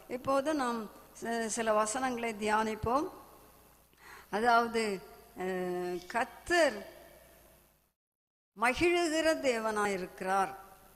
இப்போது நாம் சில வசனங்களை தியானிப்போம். அதாவது கர்த்தர் மகிழுகிற தேவனாயிருக்கிறார்.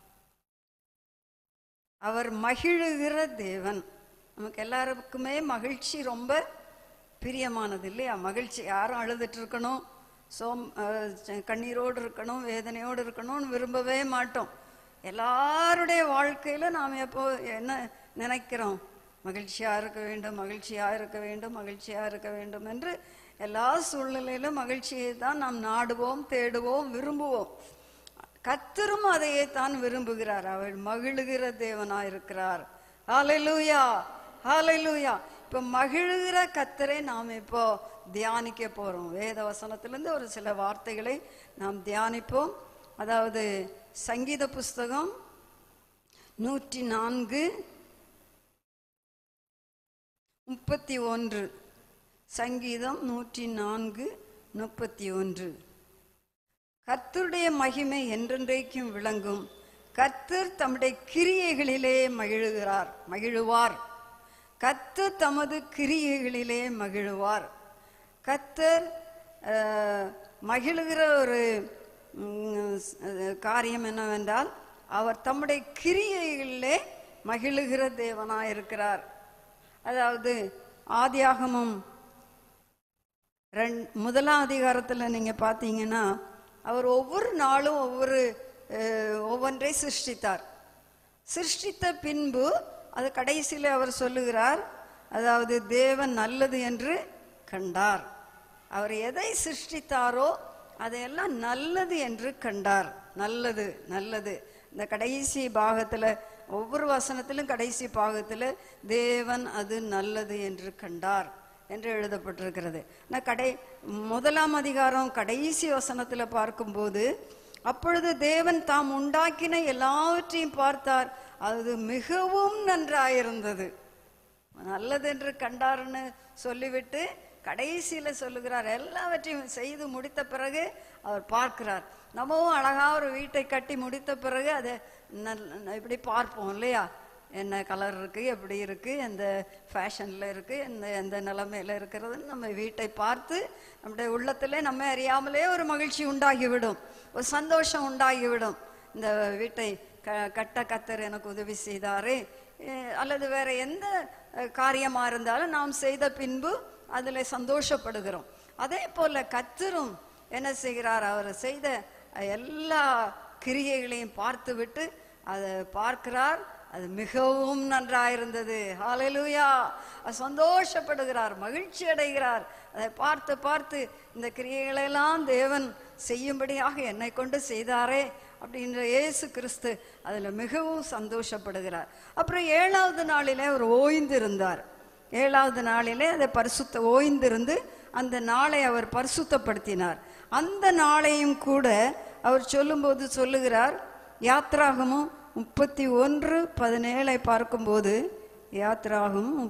அவர் மகிழுகிற தேவன். நமக்கு எல்லாருக்குமே மகிழ்ச்சி ரொம்ப பிரியமானது இல்லையா? மகிழ்ச்சி யாரும் அழுதுட்டு இருக்கணும், கண்ணீரோடு இருக்கணும், வேதனையோடு இருக்கணும்னு விரும்பவே மாட்டோம். எல்லாருடைய வாழ்க்கையில நாம் எப்போ என்ன நினைக்கிறோம்? மகிழ்ச்சியா இருக்க வேண்டும், மகிழ்ச்சியா இருக்க வேண்டும், மகிழ்ச்சியா இருக்க வேண்டும் என்று எல்லா சூழ்நிலையிலும் மகிழ்ச்சியை தான் நாம் நாடுவோம், தேடுவோம், விரும்புவோம். கர்த்தரும் அதையே தான் விரும்புகிறார். அவர் மகிழுகிற தேவனாயிருக்கிறார். ஹல்லேலூயா, ஹல்லேலூயா. இப்ப மகிழுகிற கர்த்தரை நாம் இப்போ தியானிக்க போறோம். வேத வசனத்திலிருந்து ஒரு சில வார்த்தைகளை நாம் தியானிப்போம். அதாவது சங்கீத புஸ்தகம் 104:31. சங்கீதம் 104:31. கர்த்தருடைய மகிமை என்றென்றைக்கும் விளங்கும். கர்த்தர் தம்முடைய கிரியைகளிலே மகிழுவார். கர்த்தர் தமது கிரியைகளிலே மகிழுவார். கர்த்தர் மகிழுகிற ஒரு காரியம் என்னவென்றால், அவர் தம்முடைய கிரியைகளிலே மகிழுகிற தேவனாயிருக்கிறார். அதாவது ஆதியாகமம் 1ஆம் அதிகாரத்தில் நீங்க பார்த்தீங்கன்னா, அவர் ஒவ்வொரு நாளும் ஒவ்வொன்றை சிருஷ்டித்தார். சிருஷ்டித்த பின்பு அது கடைசியில் அவர் சொல்லுகிறார், அதாவது தேவன் நல்லது என்று கண்டார். அவர் எதை சிருஷ்டித்தாரோ அதையெல்லாம் நல்லது என்று கண்டார். நல்லது நல்லது. இந்த கடைசி பாகத்தில் ஒவ்வொரு வசனத்திலும் கடைசி பாகத்தில் தேவன் அது நல்லது என்று கண்டார் என்று எழுதப்பட்டிருக்கிறது. 1ஆம் அதிகாரம் கடைசி வசனத்தில் பார்க்கும்போது, அப்பொழுது தேவன் தாம் உண்டாக்கின எல்லாவற்றையும் பார்த்தார், அது மிகவும் நன்றாயிருந்தது. நல்லது என்று கண்டார்னு சொல்லிவிட்டு கடைசியில சொல்லுகிறார், எல்லாவற்றையும் செய்து முடித்த பிறகு அவர் பார்க்கிறார். நம்மவும் அழகா ஒரு வீட்டை கட்டி முடித்த பிறகு அதை இப்படி பார்ப்போம் இல்லையா? என்ன கலர் இருக்கு, எப்படி இருக்கு, எந்த ஃபேஷன்ல இருக்கு, எந்த நிலைமையில இருக்கிறதுன்னு நம்ம வீட்டை பார்த்து நம்முடைய உள்ளத்திலே நம்ம அறியாமலே ஒரு மகிழ்ச்சி உண்டாகிவிடும், ஒரு சந்தோஷம் உண்டாகிவிடும். இந்த வீட்டை கட்ட கர்த்தர் எனக்கு உதவி செய்தாரே, அல்லது வேற எந்த காரியமா இருந்தாலும் நாம் செய்த பின்பு அதுல சந்தோஷப்படுகிறோம். அதே போல கர்த்தரும் என்ன செய்கிறார்? அவர் செய்த எல்லா கிரியைகளையும் பார்த்து விட்டு அதை பார்க்கிறார், அது மிகவும் நன்றாயிருந்தது. ஹல்லேலூயா. சந்தோஷப்படுகிறார், மகிழ்ச்சி அடைகிறார். அதை பார்த்து பார்த்து இந்த கிரியைகளெல்லாம் தேவன் செய்யும்படியாக என்னை கொண்டு செய்தாரே அப்படின்ற இயேசு கிறிஸ்து அதுல மிகவும் சந்தோஷப்படுகிறார். அப்புறம் 7வது நாளிலே அவர் ஓய்ந்திருந்தார். 7வது நாளிலே அதை ஓய்ந்திருந்து அந்த நாளை அவர் பரிசுத்தப்படுத்தினார். அந்த நாளையும் கூட அவர் சொல்லும்போது சொல்லுகிறார், யாத்ராகமும் 31:17 பார்க்கும்போது, யாத்ராகமும்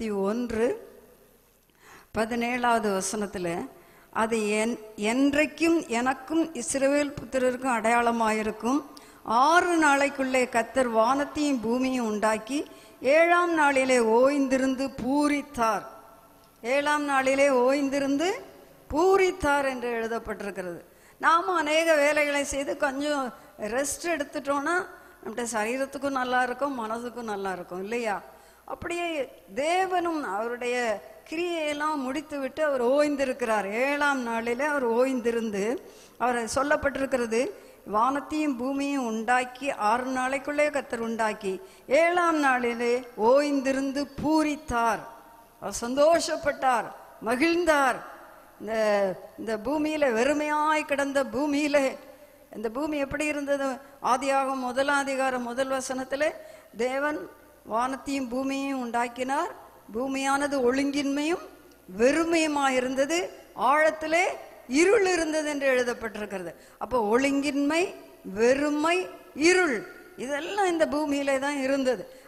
31:17 வசனத்துல, அது என்றைக்கும் எனக்கும் இஸ்ரவேல் புத்திரருக்கும் அடையாளமாயிருக்கும். 6 நாளைக்குள்ளே கர்த்தர் வானத்தையும் பூமியும் உண்டாக்கி 7ஆம் நாளிலே ஓய்ந்திருந்து பூரித்தார். 7ஆம் நாளிலே ஓய்ந்திருந்து பூரித்தார் என்று எழுதப்பட்டிருக்கிறது. நாம அநேக வேலைகளை செய்து கொஞ்சம் ரெஸ்ட் எடுத்துட்டோம்னா நம்முடைய சரீரத்துக்கும் நல்லா இருக்கும், மனதுக்கும் நல்லா இருக்கும் இல்லையா? அப்படியே தேவனும் அவருடைய கிரியையெல்லாம் முடித்து விட்டு அவர் ஓய்ந்திருக்கிறார். 7ஆம் நாளிலே அவர் ஓய்ந்திருந்து, அவர் சொல்லப்பட்டிருக்கிறது, வானத்தையும் பூமியும் உண்டாக்கி 6 நாளைக்குள்ளே கர்த்தர் உண்டாக்கி 7ஆம் நாளிலே ஓய்ந்திருந்து பூரித்தார். அவர் சந்தோஷப்பட்டார், மகிழ்ந்தார். இந்த பூமியில வெறுமையாய் கிடந்த பூமியில, இந்த பூமி எப்படி இருந்தது? ஆதியாகமம் 1ஆம் அதிகாரம் 1 வசனத்திலே தேவன் வானத்தையும் பூமியையும் உண்டாக்கினார். பூமியானது ஒழுங்கின்மையும் வெறுமையுமாயிருந்தது, ஆழத்திலே இருள் இருந்தது என்று எழுதப்பட்டிருக்கிறது. அப்போ ஒழுங்கின்மை, வெறுமை, இருள் இதெல்லாம் இந்த பூமியிலே தான் இருந்தது.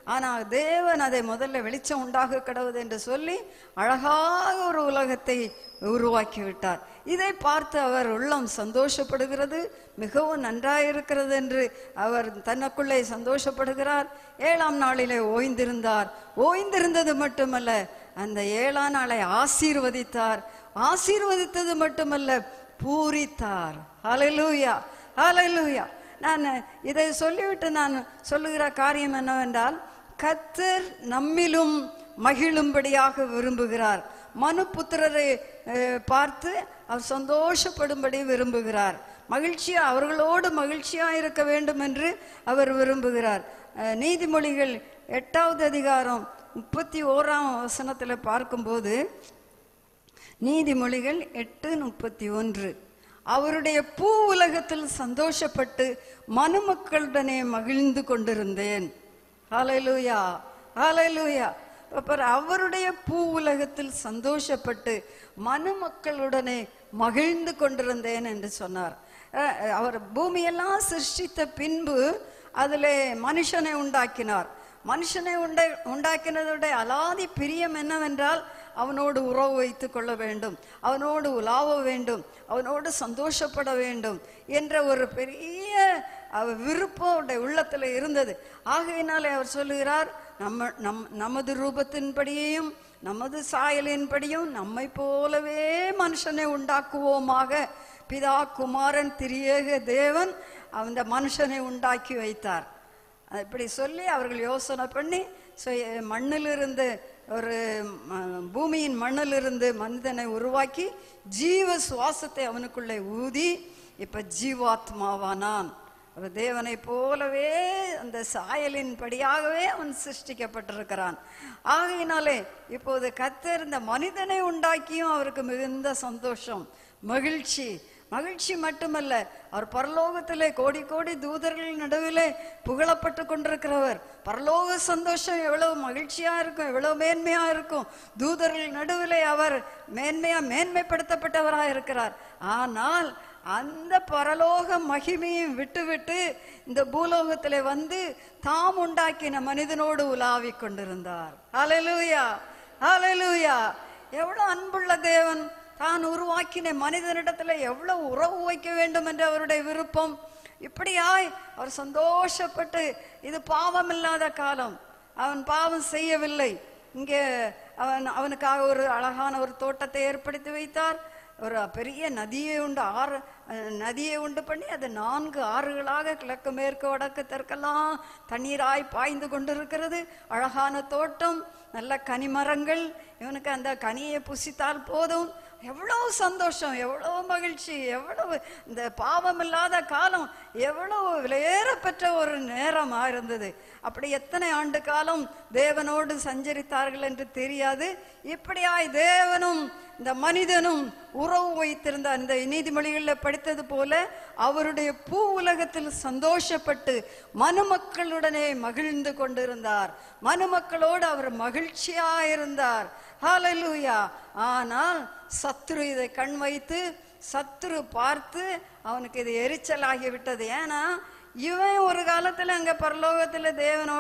ஆனால் தேவன் அதை முதல்ல வெளிச்சம் உண்டாக கடவுது என்று சொல்லி அழகாக ஒரு உலகத்தை உருவாக்கி விட்டார். இதை பார்த்து அவர் உள்ளம் சந்தோஷப்படுகிறது, மிகவும் நன்றாயிருக்கிறது என்று அவர் தனக்குள்ளே சந்தோஷப்படுகிறார். 7ஆம் நாளிலே ஓய்ந்திருந்தார். ஓய்ந்திருந்தது மட்டுமல்ல, அந்த 7ஆம் நாளை ஆசீர்வதித்தார். ஆசீர்வதித்தது மட்டுமல்ல, பூரித்தார். ஹல்லேலூயா, ஹல்லேலூயா. நான் இதை சொல்லிவிட்டு நான் சொல்லுகிற காரியம் என்னவென்றால், கர்த்தர் நம்மிலும் மகிழும்படியாக விரும்புகிறார். மனுபுத்திரரை பார்த்து அவர் சந்தோஷப்படும்படி விரும்புகிறார். மகிழ்ச்சியா, அவர்களோடு மகிழ்ச்சியா இருக்க வேண்டும் என்று அவர் விரும்புகிறார். நீதிமொழிகள் 8வது அதிகாரம் 31ஆம் வசனத்தில் பார்க்கும்போது, நீதிமொழிகள் 8:31, அவருடைய பூ உலகத்தில் சந்தோஷப்பட்டு மனுமக்களுடனே மகிழ்ந்து கொண்டிருந்தேன். ஹல்லேலூயா, ஹல்லேலூயா. அவருடைய பூ உலகத்தில் சந்தோஷப்பட்டு மனுமக்களுடனே மகிழ்ந்து கொண்டிருந்தேன் என்று சொன்னார். அவர் பூமியெல்லாம் சிருஷ்டித்த பின்பு அதிலே மனுஷனை உண்டாக்கினார். மனுஷனை உண்டாக்கினதுடைய அலாதி பிரியம் என்னவென்றால், அவனோடு உறவு வைத்து கொள்ள வேண்டும், அவனோடு உலாவ வேண்டும், அவனோடு சந்தோஷப்பட வேண்டும் என்ற ஒரு பெரிய விருப்பம் அவருடைய உள்ளத்தில் இருந்தது. ஆகையினாலே அவர் சொல்லுகிறார், நமது ரூபத்தின்படியையும் நமது சாயலின்படியும் நம்மை போலவே மனுஷனை உண்டாக்குவோமாக. பிதா குமாரன் திரியேக தேவன் அந்த மனுஷனை உண்டாக்கி வைத்தார். இப்படி சொல்லி அவர்கள் யோசனை பண்ணி மண்ணிலிருந்து, ஒரு பூமியின் மண்ணிலிருந்து மனிதனை உருவாக்கி ஜீவ சுவாசத்தை அவனுக்குள்ளே ஊதி இப்ப ஜீவாத்மாவானான். தேவனை போலவே அந்த சாயலின் படியாகவே அவன் சிருஷ்டிக்கப்பட்டிருக்கிறான். ஆகையினாலே இப்போது கர்த்தர் இந்த மனிதனை உண்டாக்கியும் அவருக்கு மிகுந்த சந்தோஷம், மகிழ்ச்சி. மகிழ்ச்சி மட்டுமல்ல, அவர் பரலோகத்திலே கோடி கோடி தூதர்கள் நடுவிலே புகழப்பட்டு கொண்டிருக்கிறவர். பரலோக சந்தோஷம் எவ்வளவு மகிழ்ச்சியா இருக்கும், எவ்வளவு மேன்மையா இருக்கும். தூதர்கள் நடுவிலே அவர் மேன்மைப்படுத்தப்பட்டவராக இருக்கிறார். ஆனால் அந்த பரலோக மகிமையும் விட்டுவிட்டு இந்த பூலோகத்திலே வந்து தாம் உண்டாக்கின மனிதனோடு உலாவி கொண்டிருந்தார். ஹல்லேலூயா, ஹல்லேலூயா. எவ்வளவு அன்புள்ள தேவன்! தான் உருவாக்கின மனிதனிடத்துல எவ்வளவு உறவு வைக்க வேண்டும் என்று அவருடைய விருப்பம். இப்படியாய் அவர் சந்தோஷப்பட்டு, இது பாவம் இல்லாத காலம், அவன் பாவம் செய்யவில்லை. இங்கே அவனுக்காக ஒரு அழகான ஒரு தோட்டத்தை ஏற்படுத்தி வைத்தார். ஒரு பெரிய நதியை உண்டு பண்ணி அது 4 ஆறுகளாக கிழக்கு மேற்கு வடக்கு தெற்கெல்லாம் தண்ணீராய் பாய்ந்து கொண்டிருக்கிறது. அழகான தோட்டம், நல்ல கனிமரங்கள். இவனுக்கு அந்த கனியை புசித்தால் போதும். எவ்வளவு சந்தோஷம், எவ்வளவு மகிழ்ச்சி, எவ்வளவு இந்த பாவம் இல்லாத காலம், எவ்வளவு விலையேற பெற்ற ஒரு நேரமா இருந்தது. அப்படி எத்தனை ஆண்டு காலம் தேவனோடு சஞ்சரித்தார்கள் என்று தெரியாது. இப்படியாய் தேவனும் இந்த மனிதனும் உறவு வைத்திருந்த அந்த நீதிமொழிகளில் படித்தது போல அவருடைய பூ உலகத்தில் சந்தோஷப்பட்டு மனுமக்களுடனே மகிழ்ந்து கொண்டிருந்தார். மனுமக்களோடு அவர் மகிழ்ச்சியாயிருந்தார். ஹல்லேலூயா. ஆனால் சத்துரு இதை கண் வைத்து, சத்துரு பார்த்து அவனுக்கு இது எரிச்சலாகி விட்டது. ஏன்னா இவன் ஒரு காலத்துல அங்க பரலோகத்துல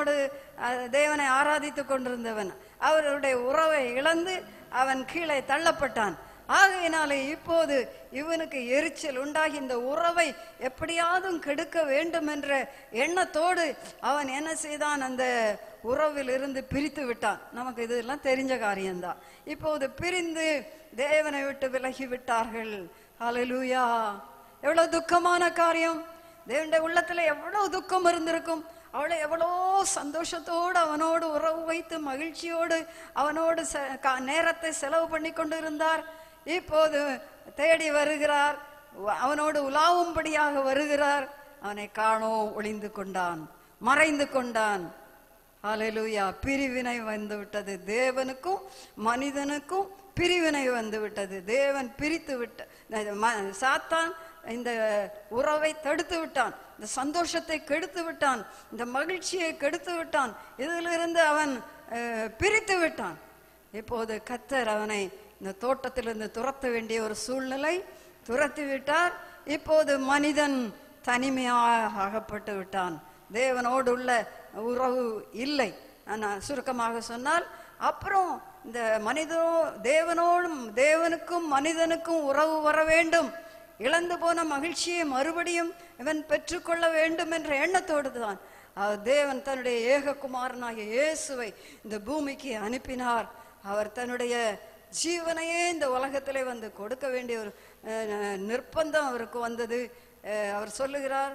தேவனை ஆராதித்து கொண்டிருந்தவன். அவருடைய உறவை இழந்து அவன் கீழே தள்ளப்பட்டான். ஆகையினாலே இப்போது இவனுக்கு எரிச்சல் உண்டாகி இந்த உறவை எப்படியாவது கெடுக்க வேண்டும் என்ற எண்ணத்தோடு அவன் என்ன செய்தான், அந்த உறவில் இருந்து பிரித்து விட்டான். நமக்கு இதெல்லாம் தெரிஞ்ச காரியம்தான். இப்போது பிரிந்து தேவனை விட்டு விலகி விட்டார்கள். ஹல்லேலூயா. எவ்வளவு துக்கமான காரியம்! தேவனுடைய உள்ளத்துல எவ்வளவு துக்கம் இருந்திருக்கும். அவளை எவ்வளோ சந்தோஷத்தோடு அவனோடு உறவு வைத்து மகிழ்ச்சியோடு அவனோடு நேரத்தை செலவு பண்ணி கொண்டு இருந்தார். இப்போது தேடி வருகிறார், அவனோடு உலாவும்படியாக வருகிறார். அவனை காணோம், ஒளிந்து கொண்டான், மறைந்து கொண்டான். ஹல்லேலூயா. பிரிவினை வந்து விட்டது. தேவனுக்கும் மனிதனுக்கும் பிரிவினை வந்து விட்டது. தேவன் பிரித்து விட்ட சாத்தான் இந்த உறவை தடுத்து விட்டான், இந்த சந்தோஷத்தை கெடுத்து விட்டான், இந்த மகிழ்ச்சியை கெடுத்து விட்டான். இதிலிருந்து அவன் பிரித்து விட்டான். இப்போது கர்த்தர் அவனை இந்த தோட்டத்திலிருந்து துரத்த வேண்டிய ஒரு சூழ்நிலை, துரத்தி விட்டார். இப்போது மனிதன் தனிமையாக ஆகப்பட்டு விட்டான். தேவனோடு உள்ள உறவு இல்லை. நான் சுருக்கமாக சொன்னால், அப்புறம் இந்த தேவனோடும் தேவனுக்கும் மனிதனுக்கும் உறவு வர வேண்டும், இழந்து போன மகிழ்ச்சியை மறுபடியும் இவன் பெற்றுக்கொள்ள வேண்டும் என்ற எண்ணத்தோடு தான் தேவன் தன்னுடைய ஏககுமாரனாகிய இயேசுவை இந்த பூமிக்கு அனுப்பினார். அவர் தன்னுடைய ஜீவனையே இந்த உலகத்திலே வந்து கொடுக்க வேண்டிய ஒரு நிர்பந்தம் அவருக்கு வந்தது. அவர் சொல்லுகிறார்,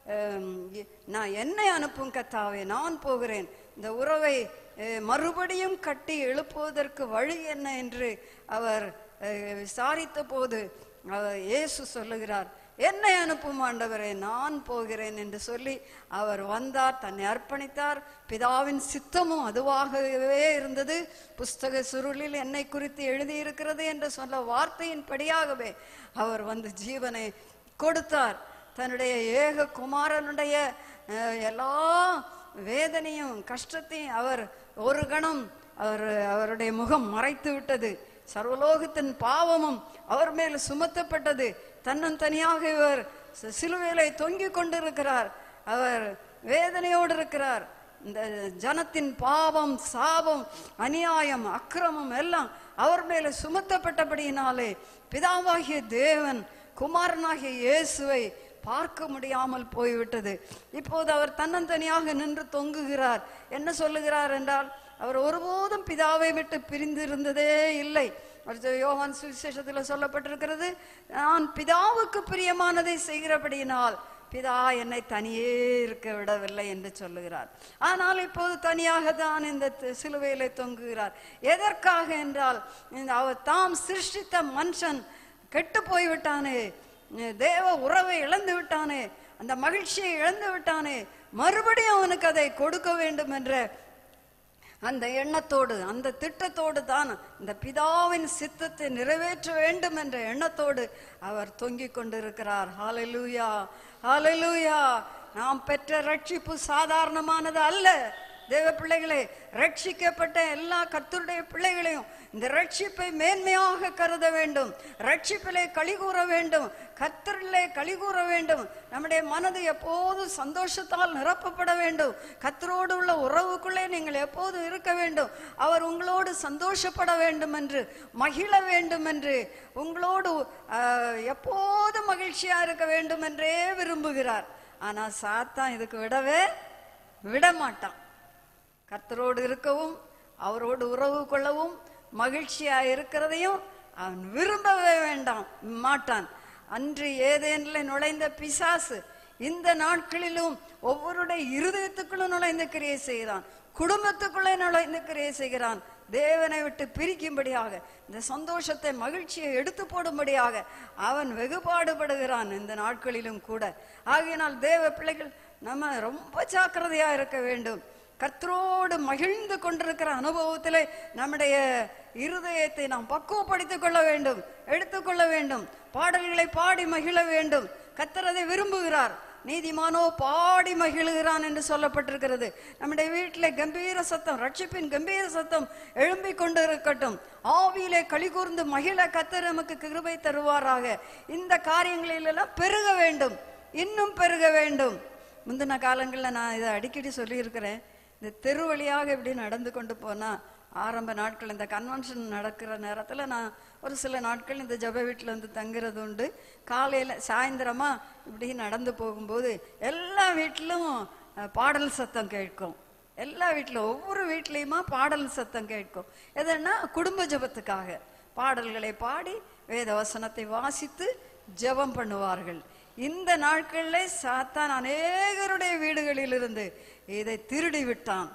நான் என்னை அனுப்பும் கர்த்தாவே, நான் போகிறேன், இந்த உறவை மறுபடியும் கட்டி எழுப்புவதற்கு வழி என்ன என்று அவர் விசாரித்த போது இயேசு சொல்லுகிறார், என்னை அனுப்பும் ஆண்டவரே, நான் போகிறேன் என்று சொல்லி அவர் வந்தார், தன்னை அர்ப்பணித்தார். பிதாவின் சித்தமும் அதுவாகவே இருந்தது. புஸ்தக சுருளில் என்னை குறித்து எழுதியிருக்கிறது என்று சொல்ல வார்த்தையின் படியாகவே அவர் வந்து ஜீவனை கொடுத்தார். தன்னுடைய ஏக குமாரனுடைய எல்லா வேதனையும் கஷ்டத்தையும் அவர் ஒரு கணம் அவருடைய முகம் மறைத்து விட்டது. சர்வலோகத்தின் பாவமும் அவர் மேல் சுமத்தப்பட்டது. தன்னந்தனியாக இவர் சிலுவையிலே தொங்கிக் கொண்டிருக்கிறார். அவர் வேதனையோடு இருக்கிறார். இந்த ஜனத்தின் பாவம், சாபம், அநியாயம், அக்கிரமம் எல்லாம் அவர் மேல சுமத்தப்பட்டபடியினாலே பிதாவாகிய தேவன் குமாரனாகிய இயேசுவை பார்க்க முடியாமல் போய்விட்டது. இப்போது அவர் தன்னந்தனியாக நின்று தொங்குகிறார். என்ன சொல்லுகிறார் என்றால், அவர் ஒருபோதும் பிதாவை விட்டு பிரிந்து இருந்ததே இல்லை. யோவான் சுவிசேஷத்தில் சொல்லப்பட்டிருக்கிறது, நான் பிதாவுக்கு பிரியமானதை செய்கிறபடியினால் பிதா என்னை தனியே இருக்க விடவில்லை என்று சொல்லுகிறார். ஆனால் இப்போது தனியாக தான் இந்த சிலுவையிலே தொங்குகிறார். எதற்காக என்றால், அவர் தாம் சிருஷ்டித்த மனுஷன் கெட்டு போய்விட்டானே, தேவ உறவை இழந்து விட்டானே, அந்த மகிழ்ச்சியை இழந்து விட்டானே, மறுபடியும் அவனுக்கு அதை கொடுக்க வேண்டும் என்ற அந்த எண்ணத்தோடு, அந்த திட்டத்தோடு தான் இந்த பிதாவின் சித்தத்தை நிறைவேற்ற வேண்டும் என்ற எண்ணத்தோடு அவர் தொங்கிக் கொண்டிருக்கிறார். ஹல்லேலூயா, ஹல்லேலூயா. நாம் பெற்ற ரட்சிப்பு சாதாரணமானது அல்ல. தேவ பிள்ளைகளே, ரட்சிக்கப்பட்ட எல்லா கர்த்தருடைய பிள்ளைகளையும் இந்த ரட்சிப்பை மேன்மையாக கருத வேண்டும். ரட்சிப்பிலே களிகூற வேண்டும், கர்த்தரிலே களிகூற வேண்டும். நம்முடைய மனது எப்போதும் சந்தோஷத்தால் நிரப்பப்பட வேண்டும். கர்த்தரோடு உள்ள உறவுக்குள்ளே நீங்கள் எப்போதும் இருக்க வேண்டும். அவர் உங்களோடு சந்தோஷப்பட வேண்டும் என்று, மகிழ வேண்டும் என்று, உங்களோடு எப்போதும் மகிழ்ச்சியா இருக்க வேண்டும் என்றே விரும்புகிறார். ஆனா சாத்தான் இதுக்கு விட மாட்டான். கர்த்தரோடு இருக்கவும், அவரோடு உறவு கொள்ளவும், மகிழ்ச்சியா இருக்கிறதையும் அவன் விரும்பவே மாட்டான். அன்று ஏதேனிலே நுழைந்த பிசாசு இந்த நாட்களிலும் ஒவ்வொருடைய இருதயத்துக்குள்ளும் நுழைந்து கிரியை செய்கிறான், குடும்பத்துக்குள்ளே நுழைந்து கிரியை செய்கிறான். தேவனை விட்டு பிரிக்கும்படியாக, இந்த சந்தோஷத்தை, மகிழ்ச்சியை எடுத்து போடும்படியாக அவன் வெகுபாடுபடுகிறான் இந்த நாட்களிலும் கூட. ஆகையினால் தேவ பிள்ளைகள் நம்ம ரொம்ப ஜாக்கிரதையா இருக்க வேண்டும். கர்த்தரோடு மகிழ்ந்து கொண்டிருக்கிற அனுபவத்திலே நம்முடைய இருதயத்தை நாம் பக்குவப்படுத்திக் கொள்ள வேண்டும், எடுத்துக்கொள்ள வேண்டும். பாடல்களை பாடி மகிழ வேண்டும். கர்த்தர் அதை விரும்புகிறார். நீதிமானோ பாடி மகிழுகிறான் என்று சொல்லப்பட்டிருக்கிறது. நம்முடைய வீட்டிலே கம்பீர சத்தம், ரட்சிப்பின் கம்பீர சத்தம் எழும்பிக் கொண்டு இருக்கட்டும். ஆவியிலே களி கூர்ந்து மகிழ கர்த்தர் நமக்கு கிருபை தருவாராக. இந்த காரியங்களிலெல்லாம் பெருக வேண்டும், இன்னும் பெருக வேண்டும். முந்தின காலங்களில் நான் இதை அடிக்கடி சொல்லியிருக்கிறேன். இந்த தெரு வழியாக இப்படி நடந்து கொண்டு போனால், ஆரம்ப நாட்கள் இந்த கன்வென்ஷன் நடக்கிற நேரத்தில் நான் ஒரு சில நாட்கள் இந்த ஜப வீட்டில் வந்து தங்குறது உண்டு. காலையில் சாயந்தரமா இப்படி நடந்து போகும்போது எல்லா வீட்டிலும் பாடல் சத்தம் கேட்கும். எல்லா வீட்டிலும், ஒவ்வொரு வீட்லேயுமா பாடல் சத்தம் கேட்கும். எதுன்னா குடும்ப ஜபத்துக்காக பாடல்களை பாடி வேத வசனத்தை வாசித்து ஜபம் பண்ணுவார்கள். இந்த நாட்களில் சாத்தான் அநேகருடைய வீடுகளில் இருந்து இதை திருடி விட்டான்.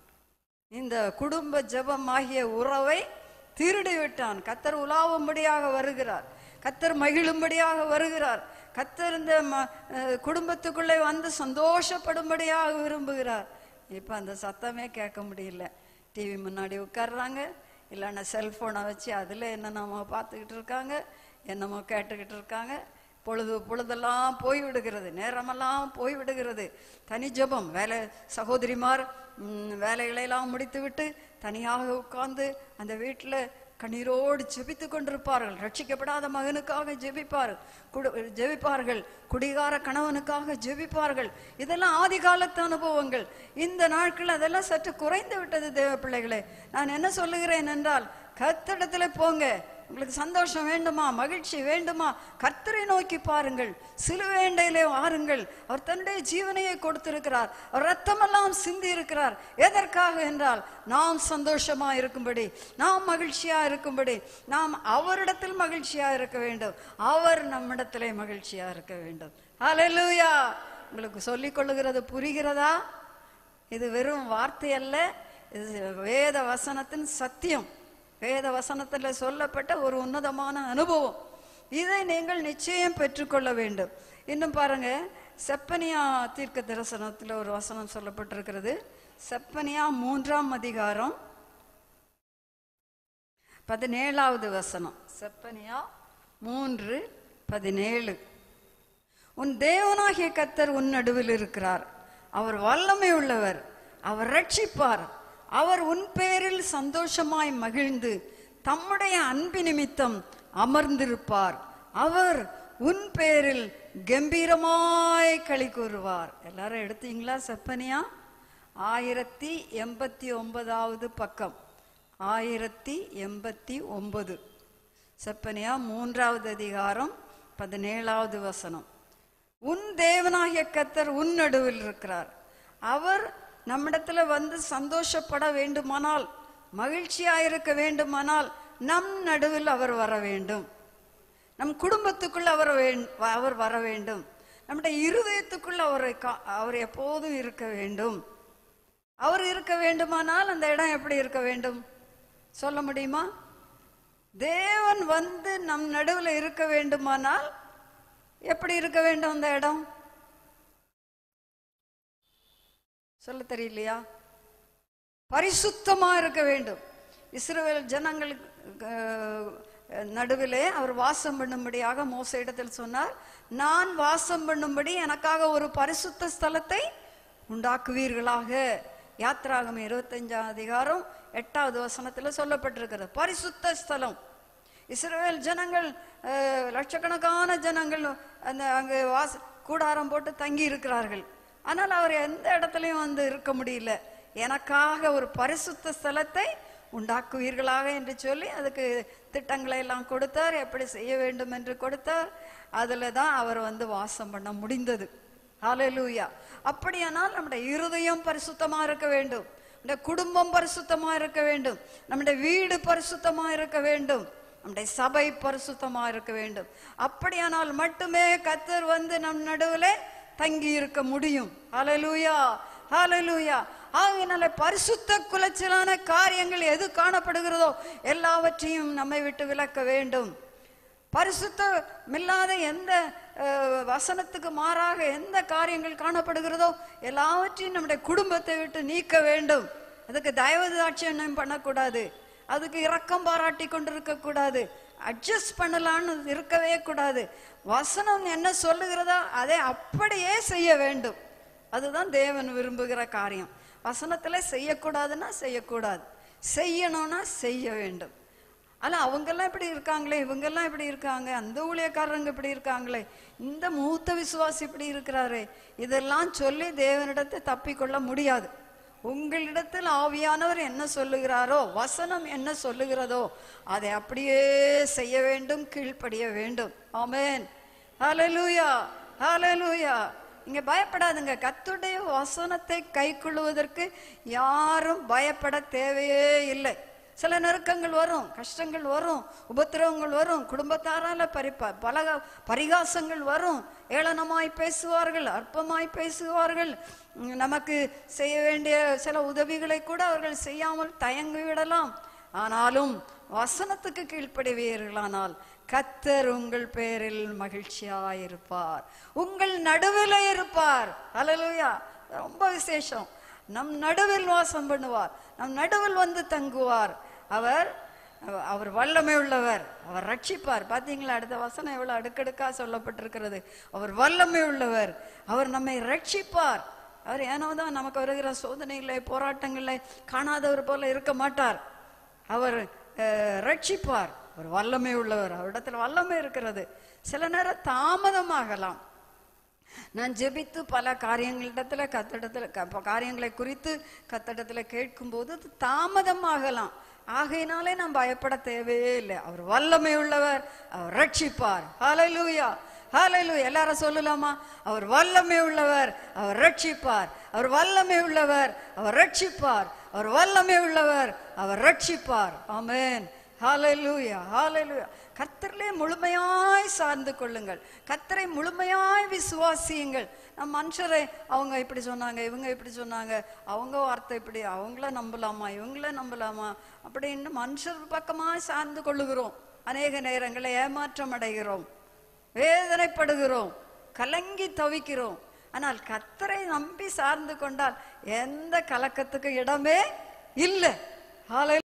இந்த குடும்ப ஜபம் ஆகிய உறவை திருடி விட்டான். கர்த்தர் உலாவும்படியாக வருகிறார், கர்த்தர் மகிழும்படியாக வருகிறார், கர்த்தர் இந்த குடும்பத்துக்குள்ளே வந்து சந்தோஷப்படும்படியாக விரும்புகிறார். இப்ப அந்த சத்தமே கேட்க முடியல. டிவி முன்னாடி உட்கார்றாங்க, இல்லைன்னா செல்போனை வச்சு அதுல என்னென்னமோ பார்த்துக்கிட்டு இருக்காங்க, என்னமோ கேட்டுக்கிட்டு இருக்காங்க. பொழுதெல்லாம் போய்விடுகிறது, நேரமெல்லாம் போய்விடுகிறது. தனி ஜபம், சகோதரிமார் வேலைகளெல்லாம் முடித்து விட்டு தனியாக உட்கார்ந்து அந்த வீட்டில் கண்ணீரோடு ஜெபித்து கொண்டிருப்பார்கள். ரட்சிக்கப்படாத மகனுக்காக ஜெபிப்பார்கள், குடிகார கணவனுக்காக ஜெபிப்பார்கள். இதெல்லாம் ஆதி காலத்து அனுபவங்கள். இந்த நாட்கள் அதெல்லாம் சற்று குறைந்து விட்டது தேவ பிள்ளைகளே. நான் என்ன சொல்லுகிறேன் என்றால், கர்த்தரிடத்துல போங்க. உங்களுக்கு சந்தோஷம் வேண்டுமா, மகிழ்ச்சி வேண்டுமா, கர்த்தரை நோக்கி பாருங்கள். சிலுவையிலே வாருங்கள். அவர் தன்னுடைய ஜீவனையை கொடுத்திருக்கிறார். அவர் ரத்தமெல்லாம் சிந்தி இருக்கிறார். எதற்காக என்றால், நாம் சந்தோஷமா இருக்கும்படி, நாம் மகிழ்ச்சியா இருக்கும்படி, நாம் அவரிடத்தில் மகிழ்ச்சியா இருக்க வேண்டும். அவர் நம்மிடத்திலே மகிழ்ச்சியா இருக்க வேண்டும். ஹல்லேலூயா. உங்களுக்கு சொல்லிக் கொள்ளுகிறது புரிகிறதா? இது வெறும் வார்த்தை அல்ல, இது வேத வசனத்தின் சத்தியம். வேத வசனத்தில் சொல்லப்பட்ட ஒரு உன்னதமான அனுபவம். இதை நீங்கள் நிச்சயம் பெற்றுக்கொள்ள வேண்டும். இன்னும் பாருங்க, செப்பனியா தீர்க்க தரிசனத்தில் ஒரு வசனம் சொல்லப்பட்டிருக்கிறது. செப்பனியா 3ஆம் அதிகாரம் 17வது வசனம். செப்பனியா 3:17. உன் தேவனாகிய கர்த்தர் உன் நடுவில் இருக்கிறார். அவர் வல்லமை உள்ளவர். அவர் ரட்சிப்பார். அவர் உன் பேரில் சந்தோஷமாய் மகிழ்ந்து தம்முடைய அன்பு நிமித்தம் அமர்ந்திருப்பார். அவர் உன் பேரில் கம்பீரமாய் களி கூறுவார். எல்லாரும் எடுத்தீங்களா? செப்பனியா 1089வது பக்கம். 1089. செப்பனியா 3ஆவது அதிகாரம் 17வது வசனம். உன் தேவனாகிய கர்த்தர் உன் நடுவில் இருக்கிறார். அவர் நம்மிடத்துல வந்து சந்தோஷப்பட வேண்டுமானால், மகிழ்ச்சியாயிருக்க வேண்டுமானால், நம் நடுவில் அவர் வர வேண்டும். நம் குடும்பத்துக்குள் அவர் வர வேண்டும். நம்முடைய இருதயத்துக்குள் அவர் எப்போதும் இருக்க வேண்டும். அவர் இருக்க வேண்டுமானால் அந்த இடம் எப்படி இருக்க வேண்டும் சொல்ல முடியுமா? தேவன் வந்து நம் நடுவில் இருக்க வேண்டுமானால் எப்படி இருக்க வேண்டும் அந்த இடம்? சொல்ல தெரியலையா? பரிசுத்தமா இருக்க வேண்டும். இஸ்ரவேல் ஜனங்கள் நடுவிலே அவர் வாசம் பண்ணும்படியாக மோசே இடத்தில் சொன்னார், நான் வாசம் பண்ணும்படி எனக்காக ஒரு பரிசுத்த ஸ்தலத்தை உண்டாக்குவீர்களாக. யாத்ராகமம் 25ஆம் அதிகாரம் 8வது வசனத்தில் சொல்லப்பட்டிருக்கிறது. பரிசுத்த ஸ்தலம். இஸ்ரவேல் ஜனங்கள் லட்சக்கணக்கான ஜனங்கள் அங்கே கூடாரம் போட்டு தங்கி இருக்கிறார்கள். ஆனால் அவர் எந்த இடத்துலையும் வந்து இருக்க முடியல. எனக்காக ஒரு பரிசுத்த ஸ்தலத்தை உண்டாக்குவீர்களாக என்று சொல்லி அதுக்கு திட்டங்களை எல்லாம் கொடுத்தார். எப்படி செய்ய வேண்டும் என்று கொடுத்தார். அதுல தான் அவர் வந்து வாசம் பண்ண முடிந்தது. ஹல்லேலூயா. அப்படியானால் நம்முடைய இருதயம் பரிசுத்தமா இருக்க வேண்டும். நம்முடைய குடும்பம் பரிசுத்தமா இருக்க வேண்டும். நம்முடைய வீடு பரிசுத்தமா இருக்க வேண்டும். நம்முடைய சபை பரிசுத்தமா இருக்க வேண்டும். அப்படியானால் மட்டுமே கர்த்தர் வந்து நம் நடுவில் தங்கி இருக்க முடியும். ஹல்லேலூயா, ஹல்லேலூயா. ஆகையினால பரிசுத்த குலைச்சலான காரியங்கள் எது காணப்படுகிறதோ எல்லாவற்றையும் நம்மை விட்டு விலக்க வேண்டும். பரிசுத்தமில்லாத எந்த வசனத்துக்கு மாறாக எந்த காரியங்கள் காணப்படுகிறதோ எல்லாவற்றையும் நம்முடைய குடும்பத்தை விட்டு நீக்க வேண்டும். அதுக்கு தயவு தாட்சியம் பண்ணக்கூடாது. அதுக்கு இரக்கம் பாராட்டி கொண்டிருக்க கூடாது. அட்ஜஸ்ட் பண்ணலான்னு இருக்கவே கூடாது. வசனம் என்ன சொல்லுகிறதோ அதை அப்படியே செய்ய வேண்டும். அதுதான் தேவன் விரும்புகிற காரியம். வசனத்துல செய்யக்கூடாதுன்னா செய்யக்கூடாது, செய்யணும்னா செய்ய வேண்டும். ஆனா அவங்கெல்லாம் இப்படி இருக்காங்களே, இவங்கெல்லாம் இப்படி இருக்காங்க, அந்த ஊழியக்காரங்க இப்படி இருக்காங்களே, இந்த மூத்த விசுவாசி இப்படி இருக்கிறாரே, இதெல்லாம் சொல்லி தேவனிடத்தை தப்பிக்கொள்ள முடியாது. உங்களிடத்தில் ஆவியானவர் என்ன சொல்லுகிறாரோ, வசனம் என்ன சொல்லுகிறதோ அதை அப்படியே செய்ய வேண்டும், கீழ்ப்படிய வேண்டும். ஆமென். ஹல்லேலூயா, ஹல்லேலூயா. இங்க பயப்படாதுங்க. கர்த்தருடைய வசனத்தை கைக்கொள்வதற்கு யாரும் பயப்பட தேவையே இல்லை. சில நெருக்கங்கள் வரும், கஷ்டங்கள் வரும், உபத்திரவங்கள் வரும், குடும்பத்தாரால பல பரிகாசங்கள் வரும், ஏளனமாய் பேசுவார்கள், அற்பமாய் பேசுவார்கள், நமக்கு செய்ய வேண்டிய சில உதவிகளை கூட அவர்கள் செய்யாமல் தயங்கி விடலாம். ஆனாலும் வசனத்துக்கு கீழ்ப்படிவீர்களானால் கர்த்தர் உங்கள் பேரில் மகிழ்ச்சியாயிருப்பார், உங்கள் நடுவில் இருப்பார். ஹல்லேலூயா. ரொம்ப விசேஷம். நம் நடுவில் வாசம் பண்ணுவார், நம் நடுவில் வந்து தங்குவார். அவர் வல்லமை உள்ளவர், அவர் ரட்சிப்பார். பாத்தீங்களா, அடுத்த வசனம் எவ்வளவு அடுக்கடுக்கா சொல்லப்பட்டிருக்கிறது. அவர் வல்லமை உள்ளவர், அவர் நம்மை ரட்சிப்பார். அவர் ஏனோதான் நமக்கு வருகிற சோதனைகளை போராட்டங்களை காணாதவர் போல இருக்க மாட்டார். அவர் ரட்சிப்பார். ஒரு வல்லமை உள்ளவர், அவரிடத்துல வல்லமை இருக்கிறது. சில நேரம் தாமதமாகலாம். நான் ஜெபித்து பல காரியங்களிடத்துல காரியங்களை குறித்து கத்திடத்துல கேட்கும் போது அது தாமதமாகலாம். ஆகையினாலே நாம் பயப்பட தேவையே இல்லை. அவர் வல்லமை உள்ளவர், அவர் ரட்சிப்பார். ஹல்லேலூயா, ஹல்லேலூயா. எல்லாரும் சொல்லலாமா? அவர் வல்லமை உள்ளவர், அவர் ரட்சிப்பார். அவர் வல்லமை உள்ளவர், அவர் ரட்சிப்பார். அவர் வல்லமை உள்ளவர், அவர் ரட்சிப்பார். ஆமென். ஹல்லேலூயா, ஹல்லேலூயா. கர்த்தரிலே முழுமையாய் சார்ந்து கொள்ளுங்கள். கர்த்தரை முழுமையாய் விசுவாசியுங்கள். நம் மனுஷரை அவங்க இப்படி சொன்னாங்க, இவங்க இப்படி சொன்னாங்க, அவங்க வார்த்தை இப்படி, அவங்கள நம்பலாமா, இவங்கள நம்பலாமா அப்படின்னு மனுஷர் பக்கமாய் சார்ந்து கொள்ளுகிறோம். அநேக நேரங்களை ஏமாற்றம் அடைகிறோம், வேதனைப்படுகிறோம், கலங்கி தவிக்கிறோம். ஆனால் கர்த்தரை நம்பி சார்ந்து கொண்டால் எந்த கலக்கத்துக்கு இடமே இல்லை.